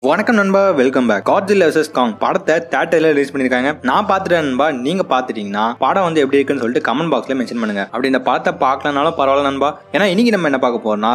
வணக்கம் நண்பா, welcome back. Godzilla vs Kong படத்தை தியேட்டர்ல ரிலீஸ் பண்ணிருக்காங்க. நான் பாத்துட்டேன் நண்பா. நீங்க பாத்துட்டீங்கன்னா படம் வந்து எப்படி இருக்குன்னு சொல்லிட்டு கமெண்ட் பாக்ஸ்ல மென்ஷன் பண்ணுங்க. அப்படி இந்த படத்தை பார்க்கலனாலும் பரவாயில்ல நண்பா. ஏன்னா இன்னைக்கு நம்ம என்ன பார்க்க போறோம்னா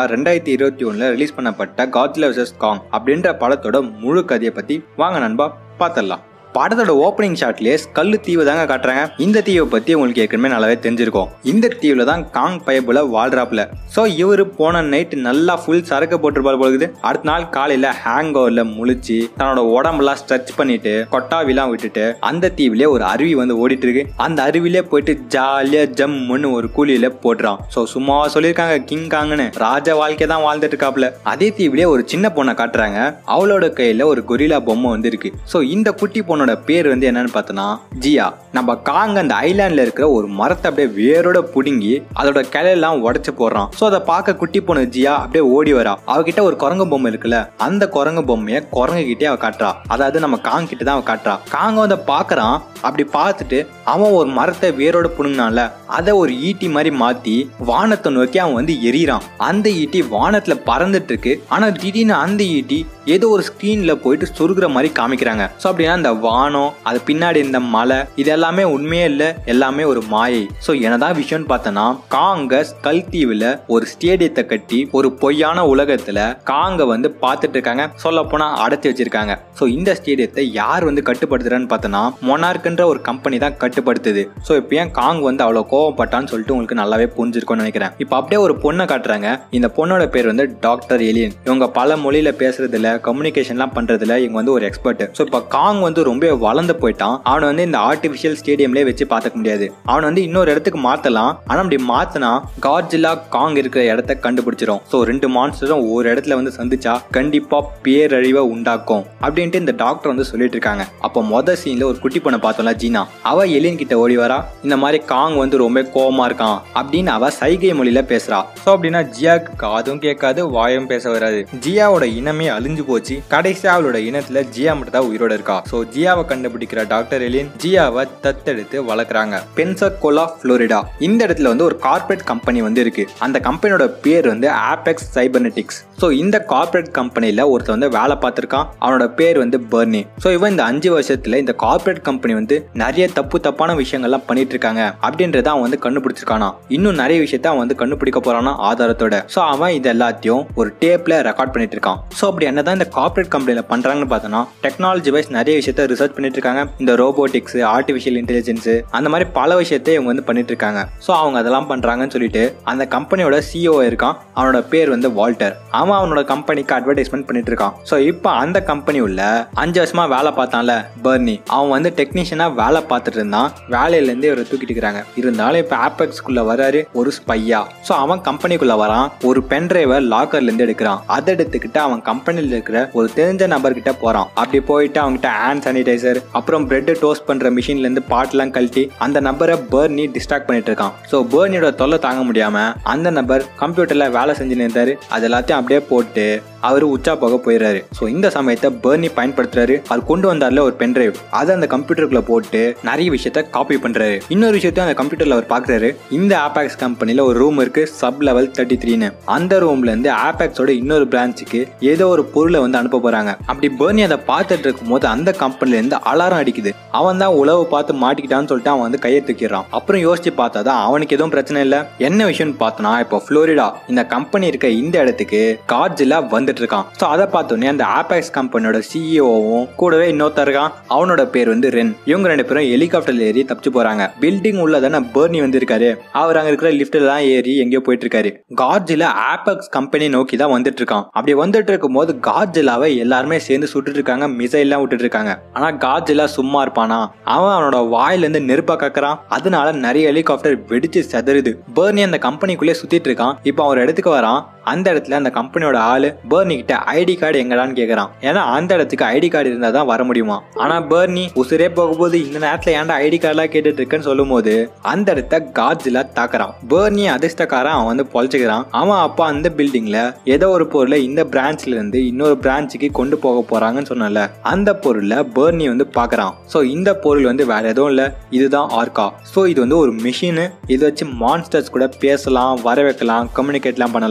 2021 ரிலீஸ் பண்ணப்பட்ட Godzilla vs Kong அப்படின்ற படத்தோட முழு கதையை பத்தி வாங்க நண்பா பாத்திரலாம். படத்தோட ஓப்பனிங் ஷாட்லயே கல்லு தீவு தாங்க காட்டுறாங்க. இந்த தீவை பத்தி உங்களுக்கு ஏற்கனவே நல்லாவே தெரிஞ்சிருக்கும். இந்த தீவுல தான் காங் பயபுல வாழ்றாப்ல. சோ இவரு போன நைட் நல்லா ஃபுல் சரக்கு போட்டுருப்பாரு போகுது. அடுத்த நாள் காலையில ஹேங் ஓவர்ல முழிச்சு தன்னோட உடம்பெல்லாம் ஸ்ட்ரெச் பண்ணிட்டு கொட்டாவிலாம் விட்டுட்டு அந்த தீவுலயே ஒரு அருவி வந்து ஓடிட்டு இருக்கு. அந்த அருவிலே போயிட்டு ஜாலியா ஜம்முன்னு ஒரு கூலியில போட்டுறான். சோ சும்மா சொல்லியிருக்காங்க கிங் காங்னு ராஜ வாழ்க்கை தான் வாழ்ந்துட்டு இருக்காப்ல. அதே தீவுலயே ஒரு சின்ன பொண்ணை காட்டுறாங்க. அவளோட கையில ஒரு கொரில்லா பொம்மை வந்து இருக்கு. சோ இந்த குட்டி பொண்ணோட பேர் வந்து என்னன்னு பார்த்தோம்னா ஜியா. நம்ம காங் அந்த ஐலாண்ட்ல இருக்கிற ஒரு மரத்தை அப்படியே வேரோட புடுங்கி அதோட கிளையெல்லாம் உடைச்சு போடுறான். சோ அதை பார்க்க குட்டி பொண்ணு ஜியா அப்படியே ஓடி வரா. அவகிட்ட ஒரு குரங்கு பொம்மை இருக்குல்ல, அந்த குரங்கு பொம்மையை குரங்கு கிட்டே அவ காட்டுறா. அதாவது நம்ம காங் கிட்ட தான் அவ காட்டுறா. காங்க வந்து பாக்குறான். அப்படி பார்த்துட்டு அவன் ஒரு மரத்தை வேரோட புடுங்கினால அதை ஒரு ஈட்டி மாதிரி மாத்தி வானத்தை நோக்கி அவன் வந்து எரியறான். அந்த ஈட்டி வானத்துல பறந்துட்டு இருக்கு. ஆனா திடீர்னு அந்த ஈட்டி ஏதோ ஒரு ஸ்கிரீன்ல போயிட்டு சொருகிற மாதிரி காமிக்கிறாங்க. சோ அப்படின்னா இந்த வானம், அது பின்னாடி இந்த மலை, இது எல்லாமே உண்மையே இல்ல, எல்லாமே ஒரு மாயை. சோ என்னதான் விஷயம்னு பார்த்தனா காங்க ஸ்கல் தீவுல ஒரு ஸ்டேடியத்தை கட்டி ஒரு பொய்யான உலகத்துல காங்க வந்து பார்த்துட்டு இருக்காங்க. சொல்ல போனா அடைச்சி வச்சிருக்காங்க. சோ இந்த ஸ்டேடியத்தை யார் வந்து கட்டுப்படுத்துறான்னு பார்த்தனா மொனார்க்ன்ற ஒரு கம்பெனி தான் கட்டுப்படுத்துது. சோ இப்போ ஏன் காங் வந்து அவ்வளவு கோவப்பட்டான்னு சொல்லிட்டு உங்களுக்கு நல்லாவே புரிஞ்சிருக்கும்னு நினைக்கிறேன். இப்போ அப்படியே ஒரு பொண்ணை காட்டுறாங்க. இந்த பொண்ணோட பேர் வந்து டாக்டர் எலியன். இவங்க பல மொழியில பேசுறதுல கம்யூனிகேஷன்லாம் பண்றதுல இவங்க வந்து ஒரு எக்ஸ்பர்ட். சோ இப்போ காங் வந்து ரொம்ப வளர்ந்து போயிட்டான். அவனை வந்து இந்த ஆர்டிபிஷியல் ஸ்டேடியம்லயே வச்சு பார்த்துக்க முடியாது. அவனை வந்து இன்னொரு இடத்துக்கு மாத்தலாம். ஆனா அப்படி மாத்தினா காட்ஜில்லா காங் இருக்கிற இடத்த கண்டுபிடிச்சிரும். சோ ரெண்டு மான்ஸ்டரும் ஒரு இடத்துல வந்து சந்திச்சா கண்டிப்பா பேரழிவை உண்டாக்கும் அப்படின்ட்டு இந்த டாக்டர் வந்து சொல்லிட்டு இருக்காங்க. அப்போ மொதல் சீன்ல ஒரு குட்டி பொண்ணை பார்த்தோம்ல ஜீனா, அவ எலியன் கிட்ட ஓடி வரா. இந்த மாதிரி காங் வந்து ரொம்ப கோவமா இருக்கான் அப்படின்னு அவ சைகை மொழியில பேசுறா. சோ அப்படின்னா ஜியாக்கு காதும் கேட்காது, வாயும் பேச வராது. ஜியாவோட இனமே அழிஞ்சு போச்சு. கடைசியா அவளோட இனத்துல ஜியா மட்டும் தான் உயிரோட இருக்கா. சோ ஜியாவை கண்டுபிடிக்கிற டாக்டர் எலியன் ஜியாவை தத்தெடுத்து வளர்க்குறாங்க. பென்சகோலா புளோரிடா இந்த இடத்துல வந்து ஒரு கார்பரேட் கம்பெனி வந்து இருக்கு. அந்த கம்பெனியோட பேர் வந்து ஆபெக்ஸ் சைபர்நெட்டிக்ஸ். சோ இந்த கார்பரேட் கம்பெனில ஒருத்தர் வந்து வேலை பார்த்திருக்கான். அவனோட பேர் வந்து பர்னி. சோ இவன் இந்த 5 வருஷத்துல இந்த கார்பரேட் கம்பெனி வந்து நிறைய தப்பான விஷயங்கள்லாம் பண்ணிட்டு இருக்காங்க அப்படின்றத அவன் வந்து கண்டுபிடிச்சிருக்கானா. இன்னும் நிறைய விஷயத்த அவன் வந்து கண்டுபிடிக்க போறானா ஆதாரத்தோட. சோ அவன் இது எல்லாத்தையும் ஒரு டேப்ல ரெக்கார்ட் பண்ணிட்டு இருக்கான். சோ அப்படி என்னதான் இந்த கார்பரேட் கம்பெனில பண்றாங்கன்னு பார்த்தோம்னா டெக்னாலஜி வைஸ் நிறைய விஷயத்த ரிசர்ச் பண்ணிட்டு இருக்காங்க. இந்த ரோபோட்டிக்ஸ், ஆர்டிபிஷியல் இன்டெலிஜென்ஸ், அந்த மாதிரி பல விஷயத்தை இவங்க வந்து பண்ணிட்டு இருக்காங்க. சோ அவங்க அதெல்லாம் பண்றாங்கன்னு சொல்லிட்டு அந்த கம்பெனியோட சிஓ இருக்கான். அவனோட பேர் வந்து வால்டர். அவன் அவனோட கம்பெனிக்கு அட்வர்டைஸ்மெண்ட் பண்ணிட்டு இருக்கான். சோ இப்போ அந்த கம்பெனி உள்ள 5 வருஷமா வேலை பார்த்தான்ல பர்னி, அவன் வந்து டெக்னீஷியனா வேலை பார்த்துட்டு இருந்தான். வேலையில இருந்து இவரை தூக்கிட்டு இருக்காங்க. இருந்தாலும் இப்ப ஆபெக்ஸ்குள்ள வராரு ஒரு ஸ்பையா. சோ அவன் கம்பெனிக்குள்ள வரான். ஒரு பென் டிரைவை லாக்கர்ல இருந்து எடுக்கிறான். அதை எடுத்துக்கிட்டு அவன் கம்பெனில இருக்கிற ஒரு தெரிஞ்ச நபர் கிட்ட போறான். அப்படி போயிட்டு அவங்ககிட்ட ஹேண்ட் சானிடைசர், அப்புறம் பிரெட் டோஸ்ட் பண்ற மிஷின்ல இருந்து பாட்டெல்லாம் கழட்டி அந்த நபரை பர்னி டிஸ்ட்ராக்ட் பண்ணிட்டு இருக்கான். சோ பர்னியோட தொல்லை தாங்க முடியாம அந்த நபர் கம்ப்யூட்டர்ல வேலை செஞ்சு இருந்தாரு. அது எல்லாத்தையும் அப்படியே போட்டு அவரு உச்சா போக போயிடுறாரு. சோ இந்த சமயத்தை பர்னி பயன்படுத்துறாரு. அவர் கொண்டு வந்தார்ல ஒரு பென் டிரைவ், அதை அந்த கம்ப்யூட்டருக்குள்ள போட்டு நிறைய விஷயத்த காப்பி பண்றாரு. இன்னொரு விஷயத்தையும் அந்த கம்ப்யூட்டர்ல அவர் பாக்குறாரு. இந்த ஆபெக்ஸ் கம்பெனில ஒரு ரூம் இருக்கு, சப் லெவல் 33. அந்த ரூம்ல இருந்து ஆபெக்ஸோட இன்னொரு பிரான்ச்சுக்கு ஏதோ ஒரு பொருளை வந்து அனுப்ப போறாங்க. அப்படி பர்னி அதை பார்த்துட்டு இருக்கும் போது அந்த கம்பெனில இருந்து அலாரம் அடிக்குது. அவன் தான் உளவு பார்த்து மாட்டிக்கிட்டான்னு சொல்லிட்டு அவன் வந்து கையை தூக்கிடுறான். அப்புறம் யோசிச்சு பார்த்தாதான் அவனுக்கு எதுவும் பிரச்சனை இல்ல. என்ன விஷயம்னு பார்த்தோம்னா இப்போ புளோரிடா இந்த கம்பெனி இருக்க இந்த இடத்துக்கு காட்ஜில்லா வந்துட்டு இருக்கான். சோ அதை பார்த்தோன்னே அந்த ஆபெக்ஸ் கம்பெனியோட சிஇஓவும் கூடவே இன்னொருத்தர் இருக்கான். அவனோட பேர் வந்து ரென். இவங்க 2 பேரும் ஹெலிகாப்டர்ல ஏறி தப்பிச்சு போறாங்க. பில்டிங் உள்ளதான பர்னி வந்து இருக்காரு. அவர் அங்க இருக்கிற லிப்ட்ல தான் ஏறி எங்கேயோ போயிட்டு இருக்காரு. காட்ஜில்லா ஆபெக்ஸ் கம்பெனி நோக்கி தான் வந்துட்டு இருக்கான். அப்படி வந்துட்டு இருக்கும் போது காட்ஜில்லாவை எல்லாருமே சேர்ந்து சுட்டுட்டு இருக்காங்க, மிசைல் எல்லாம் விட்டுட்டு இருக்காங்க. ஆனா காட்ஜில்லா சும்மா இருப்பானா? அவன் அவனோட வாயில இருந்து நெருப்பா கக்கறான். அதனால நிறைய ஹெலிகாப்டர் வெடிச்சு செதறுது. பர்னி அந்த கம்பெனிக்குள்ளே சுத்திட்டு இருக்கான். இப்போ அவர் இடத்துக்கு வரான். அந்த இடத்துல அந்த கம்பெனியோட ஆளு பர்னி கிட்ட ஐடி கார்டு எங்கடான்னு கேக்குறான். ஏன்னா அந்த இடத்துக்கு ஐடி கார்டு இருந்தா தான் வர முடியுமா. ஆனா பர்னி உசுரே போகும்போது இந்த நேரத்துல ஏன்டா ஐடி கார்டெல்லாம் கேட்டுட்டு இருக்கேன்னு சொல்லும் போது அந்த இடத்த காட்ஜில்லா தாக்குறான். பர்னி அதிர்ஷ்டக்காரன் அவன் வந்து பொழைச்சுக்கிறான். அவன் அப்பா அந்த பில்டிங்ல ஏதோ ஒரு பொருளை இந்த பிரான்ச்ல இருந்து இன்னொரு பிரான்ச்சுக்கு கொண்டு போக போறாங்கன்னு சொன்னல, அந்த பொருளை பர்னி வந்து பாக்குறான். சோ இந்த பொருள் வந்து வேற எதுவும் இல்ல, இதுதான் ஆர்கா. சோ இது வந்து ஒரு மிஷின். இதை வச்சு மான்ஸ்டர்ஸ் கூட பேசலாம், வர வைக்கலாம், கம்யூனிகேட்லாம் பண்ணலாம். சோ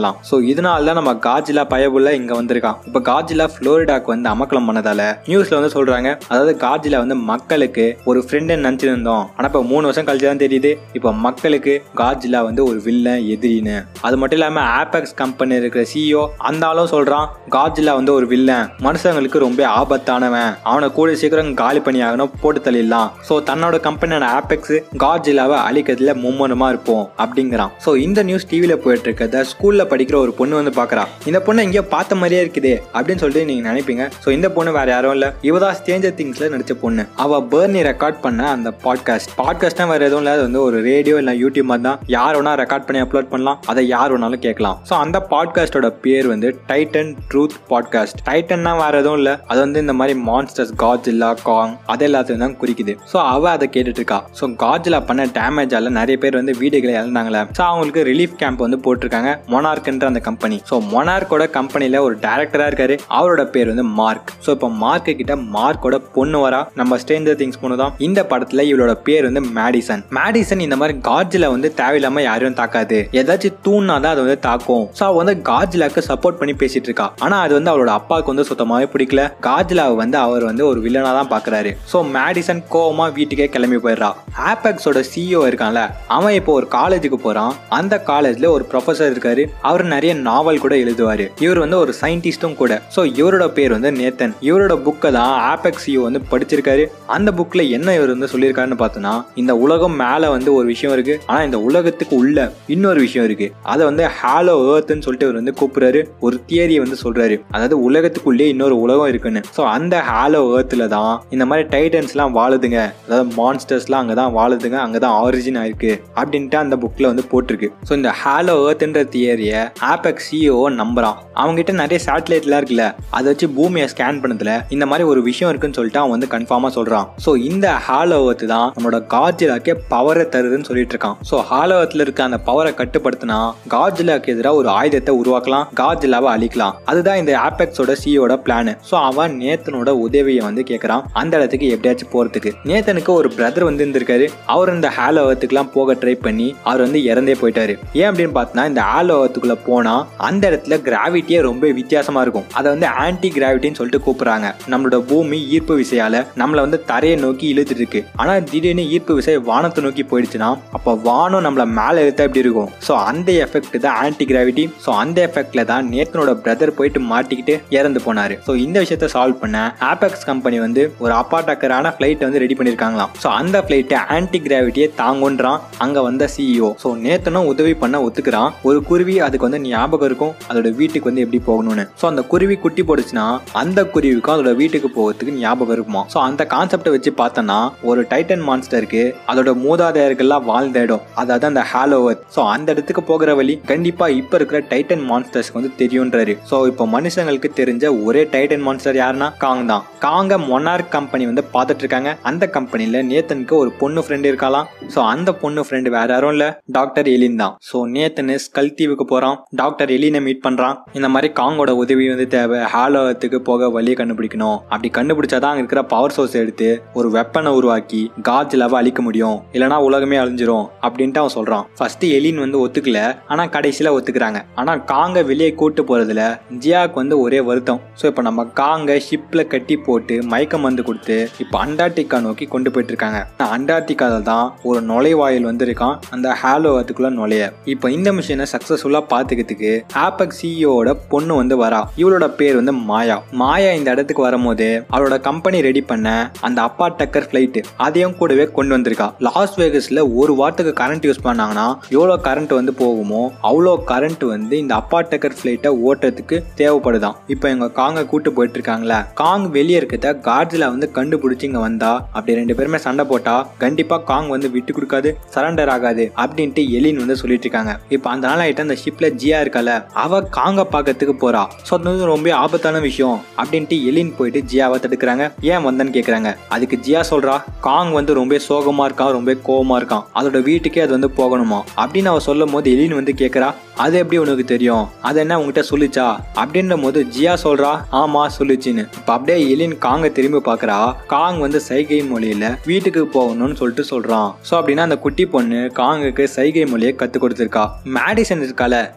இதனால தான் நம்ம காட்ஜிலா பயபுள்ள இங்க வந்திருக்கான். இப்ப காட்ஜிலா புளோரிடாக்கு வந்து அமக்கலம் பண்ணதால நியூஸ்ல வந்து சொல்றாங்க, அதாவது காட்ஜிலா வந்து மக்களுக்கு ஒரு ஃப்ரெண்ட் நினைச்சிருந்தோம், ஆனா இப்ப 3 வருஷம் கழிச்சு தான் தெரியுது இப்ப மக்களுக்கு காட்ஜிலா வந்து ஒரு வில்லன் எதிரின்னு. அது மட்டும் இல்லாம ஆபெக்ஸ் கம்பெனி இருக்கிற சிஇஓ அந்த ஆளும் சொல்றான் காட்ஜிலா வந்து ஒரு வில்லன், மனுஷங்களுக்கு ரொம்ப ஆபத்தானவன், அவனை கூட சீக்கிரம் காலி பண்ணி ஆகணும், போட்டு தள்ளிடலாம். சோ தன்னோட கம்பெனியான ஆபெக்ஸ் காட்ஜிலாவை அழிக்கிறதுல மும்முரமா இருப்போம் அப்படிங்கிறான். சோ இந்த நியூஸ் டிவில போயிட்டு இருக்கிறத ஸ்கூல்ல படிக்கிற ஒரு பொண்ணு வந்து பாக்குறா. இந்த பொண்ணு எங்கேயோ பார்த்த மாதிரியே இருக்குதே அப்படின்னு சொல்லிட்டு நீங்க நினைப்பீங்க. சோ இந்த பொண்ணு வேற யாரும் இல்ல, இவதான் ஸ்ட்ரேஞ்சர் திங்ஸ்ல நடிச்ச பொண்ணு. அவ பர்னி ரெக்கார்ட் பண்ண அந்த பாட்காஸ்ட்னா வேற எதுவும் இல்ல, அது வந்து ஒரு ரேடியோ இல்ல யூடியூப் மாதிரி தான், யார் வேணா ரெக்கார்ட் பண்ணி அப்லோட் பண்ணலாம், அதை யார் வேணாலும் கேட்கலாம். சோ அந்த பாட்காஸ்டோட பேர் வந்து டைட்டன் ட்ரூத் பாட்காஸ்ட். டைட்டன்னா வேற எதுவும் இல்ல, அது வந்து இந்த மாதிரி மான்ஸ்டர்ஸ் காட்ஜில்லா, காங் அது எல்லாத்தையும் தான் குறிக்குது. சோ அவ அதை கேட்டுட்டு இருக்கா. சோ காட்ஜிலா பண்ண டேமேஜால நிறைய பேர் வந்து வீடுகளை இழந்தாங்களே, சோ அவங்களுக்கு ரிலீஃப் கேம்ப் வந்து போட்டிருக்காங்க மொனார்க்ன்ற அந்த கம்பெனி. சோ மொனார்க்கோட கம்பெனில ஒரு டைரக்டரா இருக்காரு, அவரோட பேர் வந்து மார்க். சோ இப்போ மார்க் கிட்ட மார்க்கோட பொண்ணு வரா, நம்ம ஸ்ட்ரேஞ்சர் திங்ஸ் பொண்ணு தான். இந்த படத்துல இவளோட பேர் வந்து மேடிசன். இந்த மாதிரி காட்ஜிலா வந்து தேவையில்லாம யாரையும் தாக்காது, ஏதாச்சும் தூணாதான் அது வந்து தாக்கும். சோ அவ வந்து காட்ஜிலாக்கு சப்போர்ட் பண்ணி பேசிட்டு இருக்கா. ஆனா அது வந்து அவளோட அப்பாவுக்கு வந்து சுத்தமாவே பிடிக்கல. காட்ஜிலாவை வந்து அவர் வந்து ஒரு வில்லனா தான் பாக்குறாரு. சோ மேடிசன் கோவமா வீட்டுக்கே கிளம்பி போயிடுறா. ஆபெக்ஸோட சிஇஓ இருக்கான்ல, அவன் இப்போ ஒரு காலேஜுக்கு போறான். அந்த காலேஜ்ல ஒரு ப்ரொஃபசர் இருக்காரு, அவர் நிறைய நாவல் கூட எழுதுவாரு. இவர் வந்து ஒரு சயின்டிஸ்டும் கூட. சோ இவரோட பேர் வந்து நேத்தன். இவரோட புக்கை தான் ஆபெக்ஸ் சிஇஓ வந்து படிச்சிருக்காரு. அந்த புக்ல என்ன இவர் வந்து சொல்லியிருக்காருன்னு பார்த்தோம்னா, இந்த உலகம் மேல வந்து ஒரு விஷயம் இருக்கு, ஆனா இந்த உலகத்துக்கு உள்ள இன்னொரு விஷயம் இருக்கு, அதை வந்து ஹாலோ எர்த்னு சொல்லிட்டு இவர் வந்து கூப்பிடுறாரு. ஒரு தியரியை வந்து சொல்றாரு, அதாவது உலகத்துக்குள்ளே இன்னொரு உலகம் இருக்குன்னு. சோ அந்த ஹாலோ எர்த்ல தான் இந்த மாதிரி டைட்டன்ஸ் எல்லாம் வாழுதுங்க, அதாவது மான்ஸ்டர்ஸ் எல்லாம் அங்கதான் வாழுதுங்க, அங்கதான் ஆரிஜின் ஆயிருக்கு அப்படின்ட்டு அந்த புக்ல வந்து போட்டிருக்கு. சோ இந்த ஹாலோ எர்த்ன்ற தியரிய ஆபெக்ஸ் சிஇஓ நம்புறான். அவங்க கிட்ட நிறைய சேட்டலைட் எல்லாம் இருக்குல்ல, அதை வச்சு பூமியை ஸ்கேன் பண்ணதுல இந்த மாதிரி ஒரு விஷயம் இருக்குன்னு சொல்லிட்டு அவன் வந்து கன்ஃபார்மா சொல்றான். சோ இந்த ஹாலோ எர்த் தான் நம்மளோட காட்ஜிலாக்கே பவரை தருதுன்னு சொல்லிட்டு இருக்கான். சோ ஹாலோ எர்த்ல இருக்க அந்த பவரை கட்டுப்படுத்தினா காட்ஜிலாக்கு எதிராக ஒரு ஆயுதத்தை உருவாக்கலாம், காட்ஜிலாவை அழிக்கலாம். அதுதான் இந்த ஆபெக்ஸோட சிஇஓட பிளான். சோ அவன் நேத்தனோட உதவியை வந்து கேட்கறான் அந்த இடத்துக்கு எப்படியாச்சும் போறதுக்கு. நேத்தனுக்கு ஒரு பிரதர் வந்து இருந்திருக்காரு, அவர் இந்த ஹாலோ எர்த்துக்குலாம் போக ட்ரை பண்ணி அவர் வந்து இறந்தே போயிட்டாரு. ஏன் அப்படின்னு பார்த்தா, இந்த ஹாலோ எர்த்துக்குள்ள போனா அந்த இடத்துல கிராவிட்டியே ரொம்ப வித்தியாசமா இருக்கும். அதை வந்து ஆன்டி கிராவிட்டின்னு சொல்லிட்டு கூப்பிடுறாங்க. நம்மளோட பூமி ஈர்ப்பு விசையால நம்மள வந்து தரையை நோக்கி இழுத்துட்டு இருக்கு. ஆனா திடீர்னு ஈர்ப்பு விசை வானத்தை நோக்கி போயிடுச்சுன்னா அப்ப வானம் நம்மள மேல இழுத்தா எப்படி இருக்கும். சோ அந்த எஃபெக்ட் தான் ஆன்டி கிராவிட்டி. சோ அந்த எஃபெக்ட்ல தான் நேத்தனோட பிரதர் போயிட்டு மாட்டிக்கிட்டு இறந்து போனாரு. சோ இந்த விஷயத்த சால்வ் பண்ண ஆபெக்ஸ் கம்பெனி வந்து ஒரு அப்பாட்டக்கரான பிளைட் வந்து ரெடி பண்ணிருக்காங்களாம். சோ அந்த பிளைட் ஆன்டி கிராவிட்டியை தாங்குன்றான் அங்க வந்த சிஇஓ. சோ நேத்தனும் உதவி பண்ண ஒத்துக்கிறான். ஒரு குருவி அதுக்கு வந்து ஞாபகம் இருக்கும் அதோட வீட்டுக்கு வந்து எப்படி போகணும்னு. சோ அந்த குருவி குட்டி போடுச்சுன்னா அந்த குருவிக்கும் அதோட வீட்டுக்கு போகிறதுக்கு ஞாபகம் இருக்குமா. சோ அந்த கான்செப்டை வச்சு பார்த்தோம்னா ஒரு டைட்டன் மான்ஸ்டருக்கு அதோட மூதாதையர்கள்லாம் வாழ்ந்த இடம், அதாவது அந்த ஹாலோ எர்த். சோ அந்த இடத்துக்கு போகிற வழி கண்டிப்பா இப்ப இருக்கிற டைட்டன் மான்ஸ்டர்ஸ்க்கு வந்து தெரியும்ன்றாரு. சோ இப்போ மனுஷங்களுக்கு தெரிஞ்ச ஒரே டைட்டன் மான்ஸ்டர் யாருன்னா காங் தான். காங்க மொனார்க் கம்பெனி வந்து பார்த்துட்டு இருக்காங்க. அந்த கம்பெனில நேத்தனுக்கு ஒரு பொண்ணு ஃப்ரெண்ட் இருக்கலாம். சோ அந்த பொண்ணு ஃப்ரெண்ட் வேற யாரும் இல்ல, டாக்டர் எலின் தான். சோ நேத்தனு ஸ்கல் தீவுக்கு போறான், டாக்டர் எலினை மீட் பண்றான். இந்த மாதிரி காங்கோட உதவி வந்து தேவை, ஹாலோ எர்த்துக்கு போக வழியை கண்டுபிடிக்கணும். அப்படி கண்டுபிடிச்சாதான் அங்க இருக்கிற பவர் சோர்ஸ் எடுத்து ஒரு வெப்பனை உருவாக்கி காட்ஜிலாவை அழிக்க முடியும், இல்லனா உலகமே அழிஞ்சிரும் அப்படின்ட்டு அவன் சொல்றான். ஃபர்ஸ்ட் எலின் வந்து ஒத்துக்கல, ஆனா கடைசியில ஒத்துக்கிறாங்க. ஆனா காங்க வெளியே கூட்டு போறதுல ஜியாக்கு வந்து ஒரே வருத்தம். சோ இப்ப நம்ம காங்க ஷிப்ல கட்டி போட்டு மயக்க மருந்து கொடுத்து இப்ப அண்டார்டிகா நோக்கி கொண்டு போயிட்டு இருக்காங்க. அண்டார்டிகால தான் ஒரு நுழைவாயில் வந்து இருக்கான் அந்த ஹாலோ எர்த்துக்குள்ள நுழைய. இப்ப இந்த மிஷனை சக்சஸ்ஃபுல்லா பாத்துக்கிறதுக்கு ஆபெக்ஸ் சிஇஓட பொண்ணு வந்து வரா. இவளோட பேர் வந்து மாயா இந்த இடத்துக்கு வரும்போது அவளோட கம்பெனி ரெடி பண்ண அந்த அப்பா டக்கர் பிளைட் அதையும் கூடவே கொண்டு வந்திருக்கா. லாஸ் வேகஸ்ல ஒரு வாரத்துக்கு கரண்ட் யூஸ் பண்ணாங்கன்னா எவ்வளவு கரண்ட் வந்து போகுமோ அவ்வளோ கரண்ட் வந்து இந்த அப்பா டக்கர் பிளைட்டை ஓட்டுறதுக்கு தேவைப்படுதான். இப்ப எங்க காங்க கூட்டு போயிட்டு இருக்காங்களா, காங் வெளியே இருக்கிறத காட்ஜிலா வந்து கண்டுபிடிச்சு இங்க வந்தா அப்படி ரெண்டு பேருமே சண்டை போட்டா கண்டிப்பா காங் வந்து விட்டு கொடுக்காது, சரண்டர் ஆகாது அப்படின்ட்டு எலின் வந்து சொல்லிட்டு இருக்காங்க. இப்ப அந்த நாள் ஆயிட்டு அந்த ஷிப்ல ஜியா இருக்கால, அவ காங்க பாக்கிறதுக்கு போறா. சோ அது ரொம்ப ஆபத்தான விஷயம் அப்படின்ட்டு எலின் போயிட்டு ஜியாவை தடுக்கிறாங்க. ஏன் வந்தன்னு கேக்குறாங்க. அதுக்கு ஜியா சொல்றா, காங் வந்து ரொம்ப சோகமா இருக்கான், ரொம்ப கோவமா இருக்கான், அதோட வீட்டுக்கே அது வந்து போகணுமா அப்படின்னு அவ சொல்லும் போது எலின் வந்து கேக்குறா, அது எப்படி உனக்கு தெரியும், அது என்ன உங்ககிட்ட சொல்லிச்சா அப்படின்ற போது ஜியா சொல்றா, ஆமா சொல்லிச்சுன்னு. இப்ப அப்படியே எலின் காங்க திரும்பி பாக்குறா. காங் வந்து சைகை மொழியில வீட்டுக்கு போகணும்னு சொல்லிட்டு சொல்றான். சோ அப்படின்னா அந்த குட்டி பொண்ணு காங்குக்கு சைகை மொழியை கத்து கொடுத்திருக்கா. மேடிசன் இருக்கால, அவளுக்கு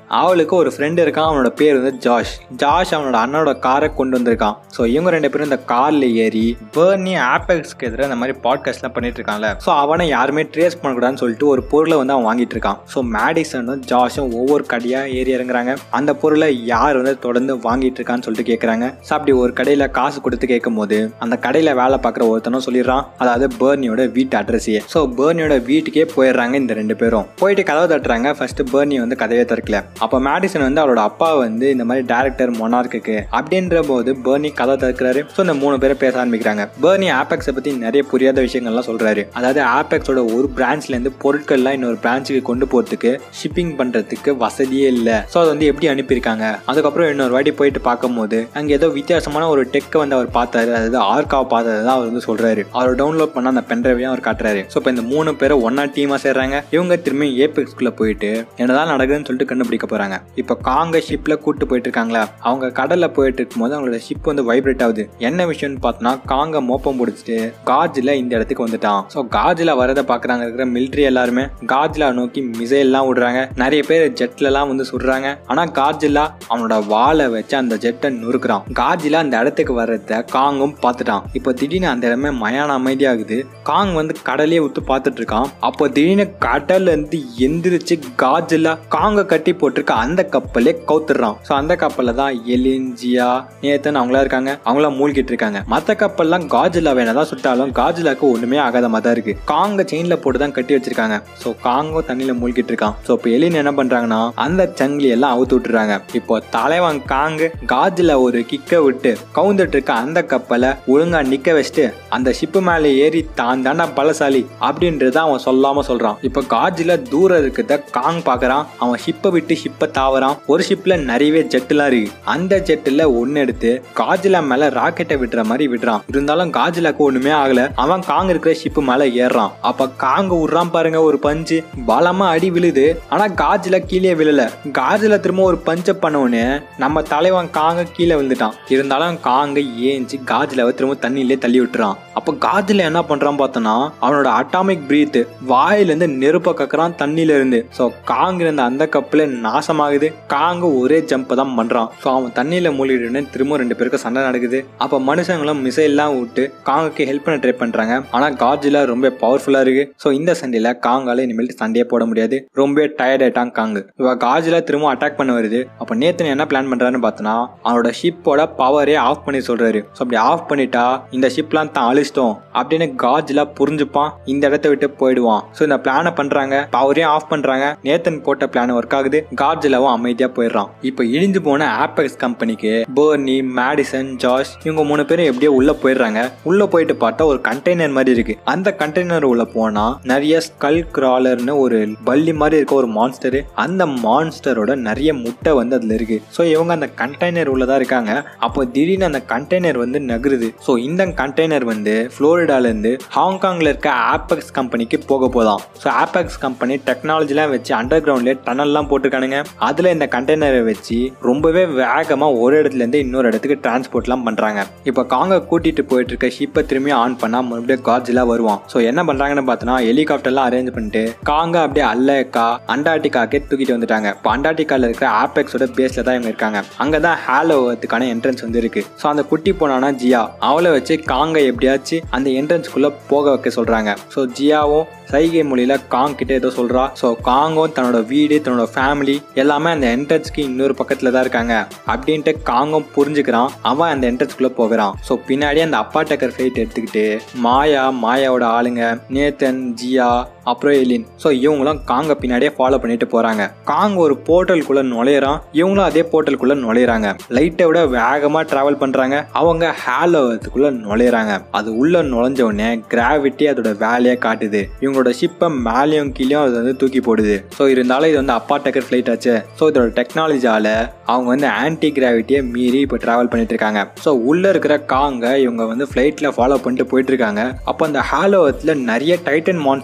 அவங்களுக்கு ஒரு ஃப்ரெண்ட் இருக்கான், அவனோட பேர் வந்து ஜாஷ். அவனோட அண்ணனோட காரை கொண்டு வந்திருக்கான். ஸோ இவங்க 2 பேரும் இந்த கார்ல ஏறி பர்னி ஆப்பெக்ஸ்க்கு எதிராக இந்த மாதிரி பாட்காஸ்ட்லாம் பண்ணிட்டு இருக்காங்கல்ல. ஸோ அவனை யாருமே ட்ரேஸ் பண்ணக்கூடாதுன்னு சொல்லிட்டு ஒரு பொருளை வந்து அவன் வாங்கிட்டு இருக்கான். ஸோ மேடிசனும் ஜாஷும் ஒவ்வொரு கடையா ஏறி இறங்குறாங்க. அந்த பொருளை யார் வந்து தொடர்ந்து வாங்கிட்டு இருக்கான்னு சொல்லிட்டு கேட்கறாங்க. ஸோ அப்படி ஒரு கடையில காசு கொடுத்து கேட்கும் போது அந்த கடையில வேலை பார்க்குற ஒருத்தனும் சொல்லிடுறான், அதாவது பர்னியோட வீட்டு அட்ரஸையே. ஸோ பர்னியோட வீட்டுக்கே போயிடுறாங்க இந்த 2 பேரும். போயிட்டு கதவை தட்டுறாங்க. ஃபர்ஸ்ட் பர்னி வந்து கதவே திறக்கல. அப்ப மேடிசன் வந்து அவரோட அப்பா வந்து இந்த மாதிரி டைரக்டர் மொனார்க்கு அப்படின்ற போது பர்னி கதை திறக்கிறாரு. ஸோ இந்த 3 பேரை பேச ஆரம்பிக்கிறாங்க. பர்னி ஆப்பெக்ஸை பத்தி நிறைய புரியாத விஷயங்கள்லாம் சொல்றாரு. அதாவது ஆப்பெக்ஸோட ஒரு பிரான்ச்ல இருந்து பொருட்கள்லாம் இன்னொரு பிரான்ச்சுக்கு கொண்டு போறதுக்கு ஷிப்பிங் பண்றதுக்கு வசதியே இல்ல. ஸோ அதை வந்து எப்படி அனுப்பியிருக்காங்க. அதுக்கப்புறம் இன்னொரு வாட்டி போயிட்டு பார்க்கும்போது அங்க ஏதோ வித்தியாசமான ஒரு டெக்கை வந்து அவர் பார்த்தாரு. அதாவது ஆர்காவை பார்த்ததான் அவர் வந்து சொல்றாரு. அவர் டவுன்லோட் பண்ண அந்த பென்ட்ரைவையும் அவர் காட்டுறாரு. ஸோ இப்போ இந்த 3 பேரும் ஒன்னா டீமா சேர்றாங்க. இவங்க திரும்பி ஏபெக்ஸ்குள்ள போயிட்டு என்னதான் நடக்குதுன்னு சொல்லிட்டு கண்டுபிடிக்க போறாங்க. இப்போ காங்க ஷிப்ல கூட்டு போயிட்டு இருக்காங்களா, அவங்க கடல்ல போயிட்டு இருக்கும்போது அவங்களோட ஷிப் வந்து வைப்ரேட் ஆகுது. என்ன விஷயம்னு பார்த்தோம்னா காங்க மோப்பம் பிடிச்சிட்டு காஜிலா இந்த இடத்துக்கு வந்துட்டான். ஸோ காஜிலா வரதை பாக்குறாங்க இருக்கிற மிலிட்டரி எல்லாருமே காஜிலா நோக்கி மிசைல் எல்லாம் விடுறாங்க. நிறைய பேர் ஜெட்ல எல்லாம் வந்து சுடுறாங்க. ஆனா காஜிலா அவனோட வாளை வச்சு அந்த ஜெட்டை நொறுக்குறான். காஜிலா அந்த இடத்துக்கு வர்றத காங்கும் பார்த்துட்டான். இப்போ திடீர்னு அந்த இடமே மயான அமைதியாகுது. காங் வந்து கடலையே விட்டு பார்த்துட்டு இருக்கான். அப்போ திடீர்னு கடல்ல இருந்து எந்திரிச்சு காஜிலா காங்க கட்டி போட்டிருக்க அந்த கப்பலே கவுத்துறான். ஸோ அந்த கப்பல்ல தான் எலின், ஜியா, நேத்தன் அவங்களா இருக்காங்க. அவங்களாம் மூழ்கிட்டு இருக்காங்க. மற்ற கப்பல்லாம் காஜிலா வேணதான் சுட்டாலும் காஜிலாக்கு ஒண்ணுமே ஆகாத மாதிரி இருக்கு. காங்க செயின்ல போட்டு தான் கட்டி வச்சிருக்காங்க. ஸோ காங்கும் தண்ணியில மூழ்கிட்டு இருக்கான். ஸோ இப்போ எலின் என்ன பண்றாங்கன்னா அந்த சங்கிலி எல்லாம் அவுத்து விட்டுறாங்க. இப்போ தலைவன் காங்கு காஜிலா ஒரு கிக்க விட்டு கவுந்துட்டு இருக்க அந்த கப்பலை ஒழுங்கா நிக்க வச்சுட்டு அந்த ஷிப்பு மேல ஏறி தான் தாண்டா பலசாலி அப்படின்றத அவன் சொல்லாம சொல்றான். இப்ப காஜிலா தூரம் இருக்கிறத காங் பாக்குறான். அவன் ஷிப்பை விட்டு ஷிப்பை தாவறான். ஒரு ஷிப்ல நிறையவே ஜெட்டுலாம் இருக்கு. அந்த ஜெட்டுல ஒன்னு எடுத்து காஜிலா மேல ராக்கெட்டை விடுற மாதிரி விடுறான். இருந்தாலும் காஜிலாக்கு ஒண்ணுமே ஆகல. அவன் காங் இருக்கிற ஷிப்பு மேல ஏறான். அப்ப காங்க விடுறான் பாருங்க ஒரு பஞ்சு, பலமா அடி விழுது. ஆனா காஜிலா கீழே விழல. காஜிலா திரும்ப ஒரு பஞ்ச பண்ணவனே நம்ம தலைவன் காங்க கீழே விழுந்துட்டான். இருந்தாலும் காங்க ஏஞ்சி காஜிலாவை திரும்ப தண்ணியிலே தள்ளி விட்டுறான். அப்ப காஜிலா என்ன பண்றான் பார்த்தோன்னா அவனோட அட்டாமிக் பிரீத் வாயிலிருந்து நெருப்ப கக்குறான் தண்ணியில இருந்து. சோ காங் இருந்த அந்த கப்பல நாசமாகுது. காங்க ஒரே ஜம்ப் தான் பண்றான். சோ அவன் தண்ணியில மூழ்கிட்டு திரும்ப 2 பேருக்கு சண்டை நடக்குது. அப்ப மனுஷங்களும் மிசைல் எல்லாம் விட்டு காங்குக்கு ஹெல்ப் பண்ண ட்ரை பண்றாங்க. ஆனா காஜிலா ரொம்ப பவர்ஃபுல்லா இருக்கு. சோ இந்த சண்டையில காங்கால இனிமேல் சண்டையே போட முடியாது. ரொம்ப டயர்ட் ஆயிட்டான் காங்கு. இவ காஜிலா திரும்ப அட்டாக் பண்ண வருது. அப்ப நேத்தன் என்ன பிளான் பண்றான்னு பார்த்தோன்னா அவனோட ஷிப்போட பவரே ஆஃப் பண்ணி சொல்றாரு. சோ அப்படி ஆஃப் பண்ணிட்டா இந்த ஷிப்லாம் தான் அழிச்சிட்டோம் அப்படின்னு காஜிலா புரிஞ்சுப்பான். இந்த இடத்த விட்டு போயிடுவான். சோ இந்த பிளான பண்றாங்க. பவரையும் ஆஃப் பண்றாங்க. நேத்தன் போட்ட பிளான் ஒர்க் ஆகுது. காஜிலாவும் அமைதியா போயிடுறான். இப்ப இடிஞ்சு போன ஆப்பெக்ஸ் கம்பெனிக்கு பர்னி, மேடிசன், ஜாஷ் இவங்க 3 பேரும் எப்படியோ உள்ள போயிடுறாங்க. உள்ள போயிட்டு பார்த்தா ஒரு கண்டெய்னர் மாதிரி இருக்கு. அந்த கண்டெய்னர் உள்ள போனா நிறைய ஸ்கல் கிராலர்னு ஒரு பல்லி மாதிரி இருக்க ஒரு மான்ஸ்டர். அந்த மான்ஸ்டரோட நிறைய முட்டை வந்து அதுல இருக்கு. சோ இவங்க அந்த கண்டெய்னர் உள்ளதா இருக்காங்க. அப்போ திடீர்னு அந்த கண்டெய்னர் வந்து நகருது. சோ இந்த கண்டெய்னர் வந்து புளோரிடால இருந்து ஹாங்காங்ல இருக்க ஆப்பெக்ஸ் கம்பெனிக்கு போக போதாம். சோ ஆப்பெக்ஸ் கம்பெனி டெக்னாலஜிலாம் வச்சு அண்டர் கிரவுண்ட்ல டனல்லாம் போட்டுருக்கானுங்க. அதுல இந்த கண்டெய்னரை வச்சு ரொம்பவே வேகமா ஒரு இடத்துல இருந்து இன்னொரு இடத்துக்கு டிரான்ஸ்போர்ட்லாம் பண்றாங்க. இப்ப காங்க கூட்டிட்டு போயிட்டு இருக்க ஷிப்பை திரும்பி ஆன் பண்ணா மறுபடியும் காஜிலா வருவான். சோ என்ன பண்றாங்கன்னு பார்த்தோன்னா ஹெலிகாப்டர்லாம் அரேஞ்ச் பண்ணிட்டு காங்க அப்படியே அல்லக்கா அண்டார்டிகாக்கே தூக்கிட்டு வந்துட்டாங்க. இப்போ அண்டார்டிகால இருக்கிற ஆப்பெக்ஸோட பேஸ்ல தான் இவங்க இருக்காங்க. அங்கதான் ஹாலோவத்துக்கான என்ட்ரன்ஸ் வந்து இருக்கு. சோ அந்த குட்டி போனானா ஜியா, அவளை வச்சு காங்க எப்படியாச்சும் அந்த என்ட்ரன்ஸ்குள்ள போக வைக்க சொல்றாங்க. சோ ஜியாவும் சைகை மொழியில காங் கிட்ட ஏதோ சொல்றா. சோ காங்கும் தன்னோட வீடு, தன்னோட ஃபேமிலி எல்லாமே அந்த என்ட்ரன்ஸ்க்கு இன்னொரு பக்கத்துல தான் இருக்காங்க அப்படின்ட்டு காங்கும் புரிஞ்சுக்கிறான். அவன் அந்த என்ட்ரன்ஸ்குள்ள போகிறான். சோ பின்னாடி அந்த அப்பா டக்கர் ஃபைட் எடுத்துக்கிட்டு மாயாவோட ஆளுங்க, நேத்தன், ஜியா, அப்புறம் எலின், ஸோ இவங்களும் காங்க பின்னாடியே ஃபாலோ பண்ணிட்டு போறாங்க. காங் ஒரு போர்ட்டலுக்குள்ள நுழையிறான். இவங்களும் அதே போர்ட்டலுக்குள்ள நுழையிறாங்க. லைட்டை விட வேகமா டிராவல் பண்றாங்க. அவங்க ஹாலோவத்துக்குள்ள நுழையிறாங்க. அது உள்ள நுழைஞ்ச உடனே கிராவிட்டி அதோட வேலையை காட்டுது. இவங்களோட ஷிப்பை மேலேயும் கீழேயும் அது வந்து தூக்கி போடுது. ஸோ இருந்தாலும் இது வந்து அப்பா டக்கர் ஃபிளைட் ஆச்சு. ஸோ இதோட டெக்னாலஜியால அவங்க வந்து ஆன்டி கிராவிட்டியை மீறி இப்போ டிராவல் பண்ணிட்டு இருக்காங்க. ஸோ உள்ள இருக்கிற காங்க இவங்க வந்து ஃபிளைட்ல ஃபாலோ பண்ணிட்டு போயிட்டு இருக்காங்க. அப்போ அந்த ஹாலோவத்துல நிறைய டைட்டன் மான்ஸ்டர்ஸ் வந்து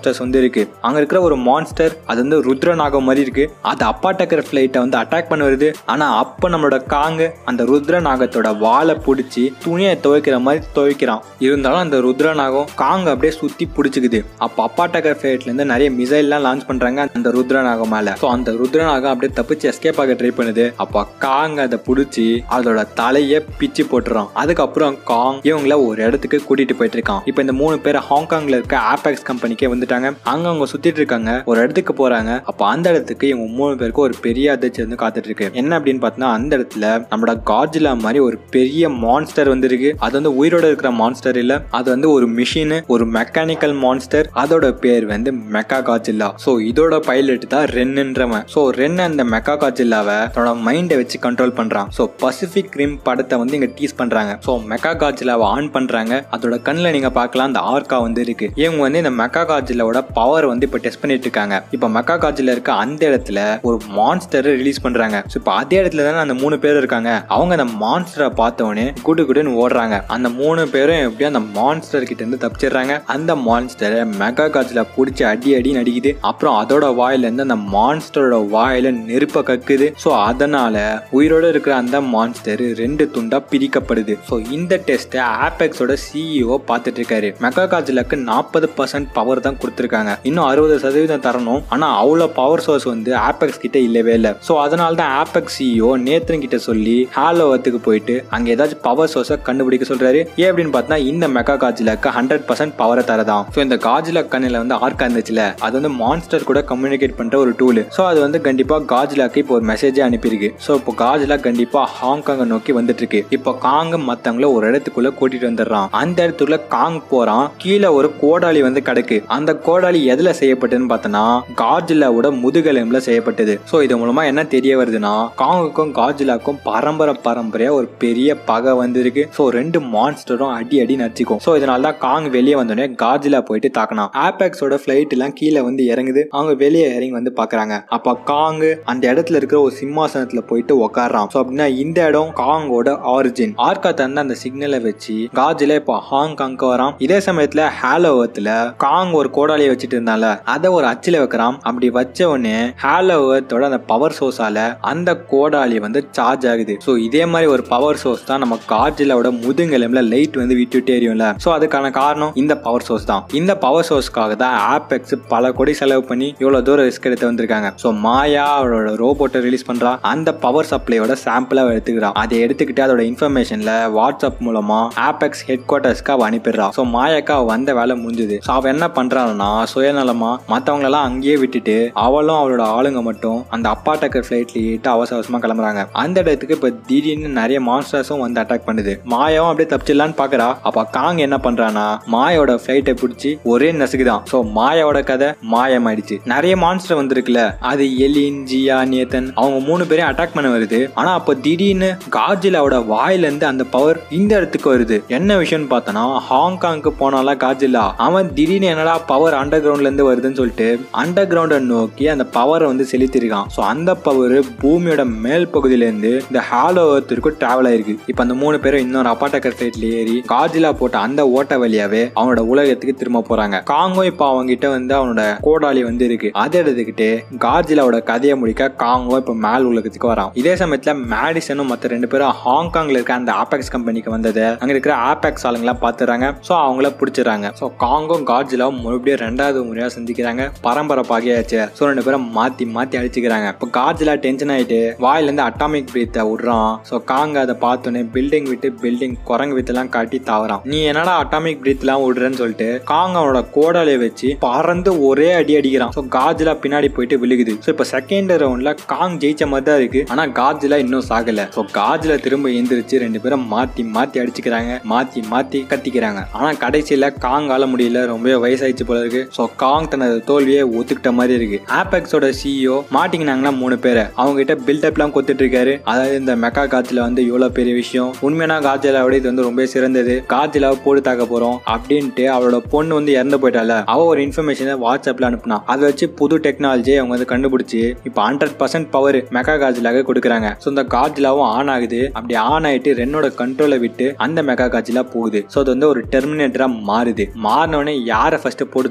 இருக்கு. அங்க இருக்கிற ஒரு மான்ஸ்டர் அது வந்து ருத்ர நாகம் மாதிரி இருக்கு. அது அப்பா டக்கர் ஃபிளைட்டை வந்து அட்டாக் பண்ண வருது. ஆனா அப்ப நம்மளோட காங்கு அந்த ருத்ர நாகத்தோட வாழை பிடிச்சி துணியை துவைக்கிற மாதிரி துவைக்கிறான். இருந்தாலும் அந்த ருத்ர நாகம் காங்க அப்படியே சுத்தி பிடிச்சிக்குது. அப்ப அப்பா டக்கர் ஃபிளைட்ல இருந்து நிறைய மிசைல் எல்லாம் லான்ச் பண்றாங்க அந்த ருத்ர நாகம் மேல. அந்த ருத்ர நாகம் அப்படியே தப்பிச்சு எஸ்கேப் ஆக ட்ரை பண்ணுது. அப்ப காங்க அதை பிடிச்சி அதோட தலைய பிச்சு போட்டுறான். அதுக்கப்புறம் காங் இவங்கள ஒரு இடத்துக்கு கூட்டிட்டு போயிட்டு இருக்கான். இப்ப இந்த 3 பேர் ஹாங்காங்ல இருக்க ஆபெக்ஸ் கம்பெனிக்கே வந்துட்டாங்க. அங்க அவங்க சுத்திட்டு இருக்காங்க. ஒரு இடத்துக்கு போறாங்க. அப்ப அந்த இடத்துக்கு இவங்க 3 பேருக்கு ஒரு பெரிய அதிர்ச்சி வந்து காத்துட்டு இருக்கு. என்ன அப்படின்னு பார்த்தா அந்த இடத்துல நம்மளோட காட்ஜிலா மாதிரி ஒரு பெரிய மான்ஸ்டர் வந்து இருக்கு. அது வந்து உயிரோட இருக்கிற மான்ஸ்டர் இல்ல, அது வந்து ஒரு மிஷின், ஒரு மெக்கானிக்கல் மான்ஸ்டர். அதோட பேர் வந்து மெகா காட்ஜிலா. சோ இதோட பைலட் தான் ரென்ன்றவன். சோ ரென் அந்த மெகா காட்ஜிலாவை தன்னோட மைண்டை வச்சு கண்ட்ரோல் பண்றான். சோ பசிபிக் ரிம் படத்தை வந்து இங்க டீஸ் பண்றாங்க. சோ மெகா காட்ஜிலாவை ஆன் பண்றாங்க. அதோட கண்ணுல நீங்க பார்க்கலாம் அந்த ஆர்கா வந்து இருக்கு. இவங்க வந்து இந்த மெகா காட்ஜிலாவோட பவர் வந்து இப்ப டெஸ்ட் பண்ணிட்டு இருக்காங்க. இப்ப மெகா காட்ஜிலா இருக்க அந்த இடத்துல ஒரு மான்ஸ்டர் ரிலீஸ் பண்றாங்க. இப்ப அதே இடத்துல தானே அந்த 3 பேர் இருக்காங்க. அவங்க அந்த மான்ஸ்டரை பார்த்தவொடனே குடுன்னு ஓடுறாங்க. அந்த 3 பேரும் எப்படியும் அந்த மான்ஸ்டர் கிட்ட இருந்து தப்பிச்சிடுறாங்க. அந்த மான்ஸ்டரை மெகா காட்ஜிலா பிடிச்சி அடி நடிக்குது. அப்புறம் அதோட வாயில இருந்து அந்த மான்ஸ்டரோட வாயில நெருப்ப கக்குது. சோ அதனால உயிரோட இருக்கிற அந்த மான்ஸ்டர் 2 துண்டா பிரிக்கப்படுது. சோ இந்த டெஸ்ட் ஆபெக்ஸோட சிஇஓ பார்த்துட்டு இருக்காரு. மெகா காட்ஜிலாக்கு 40% பவர் தான் கொடுத்திருக்காங்க. இன்னும் 60% தரணும். ஆனா அவ்வளவு பவர் சோர்ஸ் வந்து ஆபெக்ஸ் கிட்ட இல்லவே இல்லை. சோ அதனால தான் ஆபெக்ஸ் சிஇஓ நேத்ரன் கிட்ட சொல்லி ஹாலோவத்துக்கு போயிட்டு அங்க ஏதாச்சும் பவர் சோர்ஸை கண்டுபிடிக்க சொல்றாரு. ஏன் அப்படின்னு பார்த்தா இந்த மெகா காட்ஜிலாக்கு 100% பவரை தரதான். சோ இந்த காட்ஜிலா கண்ணில வந்து ஆர்கா இருந்துச்சுல, அது வந்து மான்ஸ்டர் கூட கம்யூனிகேட் பண்ற ஒரு டூல். சோ அது வந்து கண்டிப்பா காட்ஜிலாக்கு இப்போ ஒரு மெசேஜ் அனுப்பியிருக்கு. சோ இப்போ காட்ஜிலா கண்டிப்பா ஹாங்காங்க நோக்கி வந்துட்டு இருக்கு. இப்போ காங்க மத்தவங்கள ஒரு இடத்துக்குள்ள கூட்டிட்டு வந்துடுறான். அந்த இடத்துக்குள்ள காங் போறான். கீழே ஒரு கோடாலி வந்து கிடக்கு. அந்த கோடாலி எதுல செய்யப்பட்டதுன்னு பார்த்தனா காட்ஜிலாவோட முதுகெலும்புல செய்யப்பட்டது. சோ இது மூலமா என்ன தெரிய வருதுன்னா காங்குக்கும் காட்ஜிலாக்கும் பரம்பரையா ஒரு பெரிய பகை வந்திருக்கு. சோ 2 மான்ஸ்டரும் அடி நடிச்சுக்கும். சோ இதனால தான் காங் வெளியே வந்தோடனே காட்ஜிலா போயிட்டு தாக்கணும். ஆபெக்ஸோட ஃபிளைட் எல்லாம் கீழே வந்து இறங்குது. அவங்க வெளியே இறங்கி வந்து பாக்குறாங்க. அப்ப காங் அந்த இடத்துல இருக்கிற ஒரு சிம்மாசனத்துல போயிட்டு உட்காரான். சோ அப்படின்னா இந்த இடம் காங்கோட ஆரிஜின். ஆர்கா தந்த அந்த சிக்னலை வச்சு காட்ஜிலா இப்போ ஹாங்காங்க்கு வரான். இதே சமயத்துல ஹாலோவத்துல காங் ஒரு கோடாலியை வச்சுட்டு இருந்தால அதை ஒரு அச்சில வைக்கிறான். அப்படி வச்ச உடனே ஹாலோவத்தோட அந்த பவர் சோர்ஸால அந்த கோடாலி வந்து சார்ஜ் ஆகுது. சோ இதே மாதிரி ஒரு பவர் சோர்ஸ் தான் நம்ம காட்ஜிலாவோட முதுகெலும்புல லைட் வந்து விட்டுட்டே எரியும்ல. சோ அதுக்கான காரணம் இந்த பவர் சோர்ஸ் தான். இந்த பவர் சோர்ஸ்க்காக தான் ஆபெக்ஸ் பல கோடி செலவு பண்ணி இவ்வளவு தூரம் ரிஸ்க் எடுத்து வந்திருக்காங்க. சோ மாயா அவளோட ரோபோட்டை ரிலீஸ் பண்றா. அந்த பவர் சப்ளையோட சாம்பிளா எடுத்துக்கிறான். அதை எடுத்துக்கிட்டு அதோட இன்ஃபர்மேஷன்ல வாட்ஸ்அப் மூலமா ஆபெக்ஸ் ஹெட் குவார்டர்ஸ்க்கு அவ அனுப்பிடுறா. சோ மாயாக்கா வந்த வேலை முடிஞ்சது. சோ அவ என்ன பண்றான்னா சுயநலமா மத்தவங்க எல்லாம் அங்கேயே விட்டுட்டு அவளும் அவளோட ஆளுங்க மட்டும் அந்த அப்பா டக்கர் ஃபிளைட்ல ஏறிட்டு அவசரமா கிளம்புறாங்க. அந்த இடத்துக்கு இப்ப திடீர்னு நிறைய மான்ஸ்டர்ஸும் வந்து அட்டாக் பண்ணுது. மாயாவும் அப்படியே தப்பிச்சிடலான்னு பாக்குறா. அப்ப காங் என்ன பண்றானா மாயோட ஃபிளைட்டை பிடிச்சி ஒரே நசுக்குதான். சோ மாயாவோட கதை மாயமாயிடுச்சு. நிறைய மான்ஸ்டர் வந்திருக்குல்ல, அது எலின், ஜியா, நேத்தன் அவங்க 3 பேரையும் அட்டாக் பண்ண வருது. ஆனா அப்ப திடீர்னு காட்ஜிலாவோட வாயில இருந்து அந்த பவர் இந்த இடத்துக்கு வருது. என்ன விஷயம்னு பார்த்தனா ஹாங்காங்க்கு போனால காட்ஜிலா அவன் திடீர்னு என்னடா பவர் அண்டர் கிரவுண்ட்ல இருந்து வருதுன்னு சொல்லிட்டு அண்டர் கிரவுண்ட நோக்கி அந்த பவரை வந்து செலுத்திருக்கான். சோ அந்த பவர் பூமியோட மேல் பகுதியில இருந்து இந்த ஹாலோ எர்த்திற்கு டிராவல் ஆயிருக்கு. இப்ப அந்த 3 பேரும் இன்னொரு அப்பா டக்கர் ஃபிளைட்ல ஏறி காட்ஜிலா போட்ட அந்த ஓட்ட வழியாவே அவனோட உலகத்துக்கு திரும்ப போறாங்க. காங்கும் இப்ப அவங்க கிட்ட வந்து அவனோட கோடாலி வந்து இருக்கு. அதை எடுத்துக்கிட்டு காட்ஜிலாவோட கதையை முடிக்க காங்கும் இப்ப மேல் உலகத்துக்கு வரான். இதே சமயத்துல மேடிசனும் மத்த 2 பேரும் ஹாங்காங்ல இருக்க அந்த ஆபெக்ஸ் கம்பெனிக்கு வந்தது அங்க இருக்கிற ஆபெக்ஸ் ஆளுங்களா பாத்துறாங்க. சோ அவங்கள பிடிச்சிடறாங்க. சோ காங்கும் காட்ஜிலாவும் மறுபடியும் 2வது முறையா சந்திக்கிறாங்க. பரம்பரை பாகையாச்சு. சோ 2 பேரும் மாத்தி அடிச்சுக்கிறாங்க. இப்ப காட்ஜிலா டென்ஷன் ஆயிட்டு வாயில இருந்து அட்டாமிக் பிரீத்தை விடுறான். சோ காங்க அதை பார்த்தோன்னே பில்டிங் விட்டு பில்டிங் குரங்கு வித்தெல்லாம் காட்டி தாவறான். நீ என்னடா அட்டாமிக் பிரீத் எல்லாம் விடுறேன்னு சொல்லிட்டு காங்க அவனோட கோடாலியை வச்சு பறந்து ஒரே அடி அடிக்கிறான். சோ காட்ஜிலா பின்னாடி போயிட்டு விழுகுது. சோ இப்ப செகண்ட் ரவுண்ட்ல காங் ஜெயிச்ச மாதிரி தான் இருக்கு. ஆனா காட்ஜிலா இன்னும் சாகல. சோ காட்ஜிலா திரும்ப எந்திரிச்சு 2 பேரும் மாத்தி அடிச்சுக்கிறாங்க. மாத்தி கத்திக்கிறாங்க. ஆனா கடைசியில காங் ஆள முடியல. ரொம்ப வயசாயிடுச்சு போல இருக்கு. சோ காங் தனது தோல்வியை ஒத்துக்கிட்ட மாதிரி இருக்கு. ஆபெக்ஸோட சிஇஓ மாட்டிக்கினாங்கன்னா 3 பேரை அவங்க கிட்ட பில்டப் எல்லாம் கொடுத்துட்டு இருக்காரு. அதாவது இந்த மெகா காட்ஜிலா வந்து இவ்வளவு பெரிய விஷயம், உண்மையான காட்ஜிலாவோட இது வந்து ரொம்ப சிறந்தது, காட்ஜிலாவை போட்டு தாக்க போறோம் அப்படின்ட்டு அவளோட பொண்ணு வந்து இறந்து போயிட்டால, அவ ஒரு இன்ஃபர்மேஷனை வாட்ஸ்அப்ல அனுப்புனா. அதை வச்சு புது டெக்னாலஜி அவங்க வந்து கண்டுபிடிச்சு இப்ப 100% பவர் மெகா காட்ஜிலாக கொடுக்குறாங்க. சோ இந்த காட்ஜிலாவும் ஆன் ஆகுது. அப்படி ஆன் ஆயிட்டு ரென்னோட கண்ட்ரோலை விட்டு அந்த மெகா காட்ஜிலா போகுது. சோ அது வந்து ஒரு டெர்மினேட்டரா மாறுது. மாறினோடனே யாரை ஃபர்ஸ்ட் போடுதல்னு பார்த்தா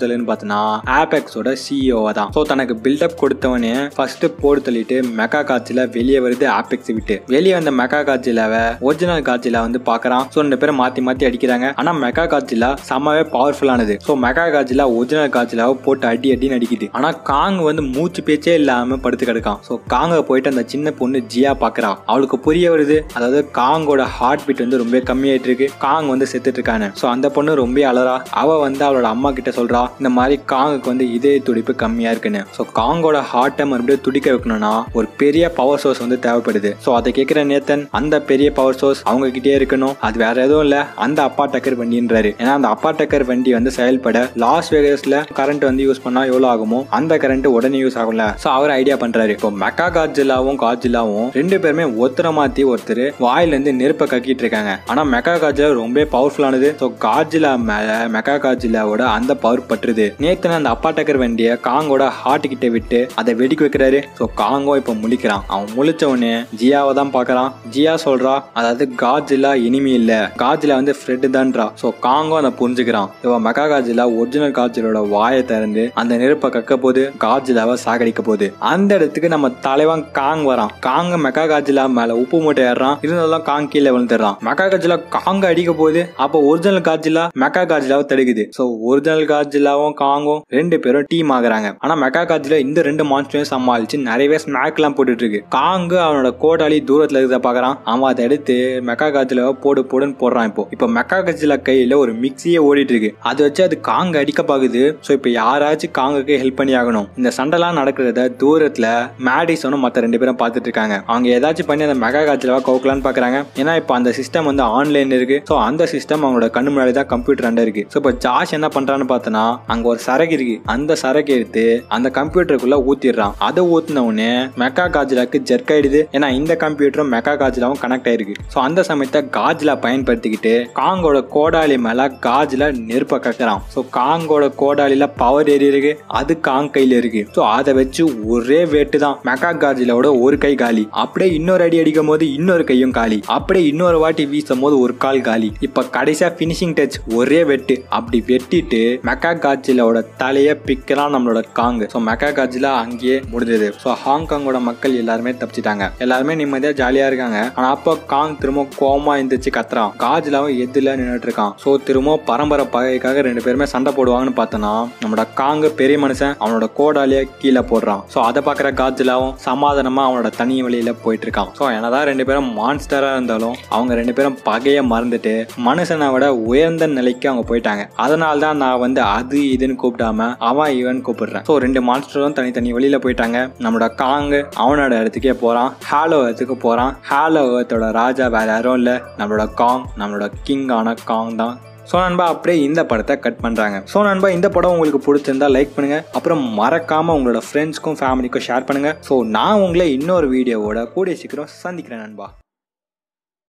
பார்த்தனா ஆபெக்ஸோட சிஇஓ தான். ஸோ தனக்கு பில்டப் கொடுத்தவனே ஃபர்ஸ்ட் போடு தள்ளிட்டு மெகா காட்சியில வெளியே வருது ஆபெக்ஸ் விட்டு. வெளியே வந்த மெகா காட்சியிலாவை ஒரிஜினல் காட்சியில வந்து பாக்குறான். ஸோ 2 பேரும் மாத்தி மாத்தி அடிக்கிறாங்க. ஆனா மெகா காட்சியில செம்மவே பவர்ஃபுல்லானது. ஸோ மெகா காட்சியில ஒரிஜினல் காட்சியிலாவை போட்டு அடி அடின்னு அடிக்குது. ஆனா காங் வந்து மூச்சு பேச்சே இல்லாம படுத்து கிடக்கான். ஸோ காங்க போயிட்டு அந்த சின்ன பொண்ணு ஜியா பாக்குறா. அவளுக்கு புரிய வருது, அதாவது காங்கோட ஹார்ட் பீட் வந்து ரொம்ப கம்மியாயிட்டு இருக்கு, காங் வந்து செத்துட்டு இருக்கானு. ஸோ அந்த பொண்ணு ரொம்ப அலறா. அவ வந்து அவளோட அம்மா கிட்ட சொல்றா இந்த மாதிரி காங்குக்கு வந்து இதய துடிப்பு கம்மியா இருக்குன்னு. ஸோ காங்கோட ஹார்ட்டை மறுபடியும் துடிக்க வைக்கணும்னா ஒரு பெரிய பவர் சோர்ஸ் வந்து தேவைப்படுது. ஸோ அதை கேட்கிற நேத்தன் அந்த பெரிய பவர் சோர்ஸ் அவங்க கிட்டே இருக்கணும், அது வேற எதுவும் இல்ல அந்த அப்பா டக்கர் வண்டின்றாரு. ஏன்னா அந்த அப்பா டக்கர் வண்டி வந்து செயல்பட லாஸ் வேகஸ்ல கரண்ட் வந்து யூஸ் பண்ணா எவ்வளவு ஆகுமோ அந்த கரண்ட் உடனே யூஸ் ஆகும்ல. ஸோ அவர் ஐடியா பண்றாரு. இப்போ மெகா காட்ஜில்லாவும் காட்ஜில்லாவும் 2 பேருமே ஒருத்தர மாத்தி ஒருத்தர் வாயில இருந்து நெருப்ப கக்கிட்டு இருக்காங்க. ஆனா மெகா காட்ஜில்லா ரொம்ப பவர்ஃபுல்லானது. ஸோ காட்ஜில்லா மேல மெகா காட்ஜில்லாவோட அந்த பவர் பற்றுது. நேத்தன அந்த அப்பா டக்கர் வண்டியை காங்கோட ஹார்ட் கிட்ட விட்டு அதை வெடிக்க வைக்கிறாரு. ஸோ காங்கோ இப்ப முழிக்கிறான். அவன் முழிச்ச உடனே ஜியாவை தான் பாக்குறான். ஜியா சொல்றா அதாவது காட்ஜில்லா இனிமே இல்ல, காட்ஜில்லா வந்து ஃப்ரெட் தான்றா. ஸோ காங்கோ அதை புரிஞ்சுக்கிறான். இவன் மெகா காட்ஜில்லா ஒரிஜினல் காட்ஜிலோட வாயை திறந்து அந்த நெருப்பை கக்க போது காட்ஜில்லாவை சாகடிக்க போகுது. அந்த இடத்துக்கு நம்ம தலைவன் காங் வரான். காங்க மெகா காட்ஜில்லா மேல உப்பு மூட்டை ஏறான். இருந்தாலும் காங் கீழே விழுந்துடுறான். மெகா காட்ஜில்லா காங்க அடிக்க போகுது. அப்போ ஒரிஜினல் காட்ஜில்லா மெகா காட்ஜில்லாவை தடுக்குது. ஸோ ஒரிஜினல் காட்ஜில்லாவும் காங்கும் 2 பேரும் டீம் ஆகுறாங்க. ஆனா மெகா காட்ஜில்லா இந்த 2 மான்ஸ்டரையும் சமாளிச்சு நிறையவே ஸ்நாக் எல்லாம் போட்டுட்டு இருக்கு. காங்கு அவனோட கோடாலி தூரத்துல இருக்க பாக்குறான். அவன் அதை எடுத்து மெகா காட்ஜில்லாவை போடுன்னு போடுறான். இப்போ மெகா காட்ஜில்லா கையில ஒரு மிக்சியே ஓடிட்டு இருக்கு. அதை வச்சு அது காங்க அடிக்க பாக்குது. ஸோ இப்போ யாராச்சும் காங்குக்கு ஹெல்ப் பண்ணி ஆகணும். இந்த சண்டைலாம் நடக்கிறத தூரத்துல மேடிசனும் மற்ற 2 பேரும் பார்த்துட்டு இருக்காங்க. அவங்க ஏதாச்சும் பண்ணி அந்த மெகா காட்ஜில்லாவை கவுக்கலான்னு பாக்குறாங்க. ஏன்னா இப்போ அந்த சிஸ்டம் வந்து ஆன்லைன் இருக்கு. ஸோ அந்த சிஸ்டம் அவங்களோட கண்ணு முன்னாடி தான் கம்ப்யூட்டர் அண்டா இருக்கு. ஸோ இப்போ ஜாஷ் என்ன பண்றான்னு பார்த்தனா அங்க ஒரு சரக்கு இருக்கு. அந்த சரக்கு எடுத்து அந்த கம்ப்யூட்டருக்குள்ள ஊத்திடுறான். அதை ஊத்தின உடனே மெகா காட்ஜில்லாக்கு ஜெர்க் ஆயிடுது. ஏன்னா இந்த கம்ப்யூட்டரும் மெகா காட்ஜில்லாவும் கனெக்ட் ஆயிருக்கு. ஸோ அந்த சமயத்தை காட்ஜில்லா பயன்படுத்திக்கிட்டு காங்கோட கோடாலி மேல காட்ஜில்லா நெருப்ப கக்குறான். ஸோ காங்கோட கோடாலில பவர் ஏறி இருக்கு. அது காங் கையில இருக்கு. ஸோ அதை வச்சு ஒரே வேட்டு தான் மெகா காட்ஜில்லாவோட ஒரு கை காலி. அப்படியே இன்னொரு அடி அடிக்கும் போது இன்னொரு கையும் காலி. அப்படியே இன்னொரு வாட்டி வீசும் போது ஒரு கால் காலி. இப்ப கடைசியா பினிஷிங் டச் ஒரே வெட்டு. அப்படி வெட்டிட்டு மெகா காட்ஜில்லாவோட தலைய பிக்கலாம் நம்மளோட காங். ஸோ மெகா காட்ஜில்லா அங்கேயே முடிஞ்சது. ஸோ ஹாங்காங்கோட மக்கள் எல்லாருமே தப்பிச்சிட்டாங்க. எல்லாருமே நிம்மதியா ஜாலியா இருக்காங்க. ஆனா அப்போ காங் திரும்ப கோமா எந்திரிச்சு கத்துறான். காட்ஜில்லாவும் எதிரில நின்றுட்டு இருக்கான். ஸோ திரும்ப பரம்பரை பகைக்காக 2 பேருமே சண்டை போடுவாங்கன்னு பார்த்தோன்னா நம்மளோட காங் பெரிய மனுஷன் அவனோட கோடாலிய கீழே போடுறான். ஸோ அதை பார்க்குற காட்ஜில்லாவும் சமாதானமா அவனோட தனி வழியில போயிட்டு இருக்கான். ஸோ என்னதான் 2 பேரும் மான்ஸ்டரா இருந்தாலும் அவங்க 2 பேரும் பகைய மறந்துட்டு மனுஷனை விட உயர்ந்த நிலைக்கு அவங்க போயிட்டாங்க. அதனால தான் நான் வந்து அது இதுன்னு கூப்பிடாம அவன் இவன் கூப்பிடுறேன். ஸோ 2 மான்ஸ்டரும் தனித்தனி வழியில போயிட்டாங்க. நம்மளோட காங் அவனோட இடத்துக்கே போறான். ஹாலோ இடத்துக்கு போறான். ஹாலோ இடத்தோட ராஜா வேற யாரும் இல்ல, நம்மளோட காங், நம்மளோட கிங் ஆன காங் தான். ஸோ நண்பா அப்படியே இந்த படத்தை கட் பண்றாங்க. ஸோ நண்பா இந்த படம் உங்களுக்கு பிடிச்சிருந்தா லைக் பண்ணுங்க. அப்புறம் மறக்காம உங்களோட ஃப்ரெண்ட்ஸ்க்கும் ஃபேமிலிக்கும் ஷேர் பண்ணுங்க. ஸோ நான் உங்களை இன்னொரு வீடியோவோட கூடிய சீக்கிரம் சந்திக்கிறேன் நண்பா.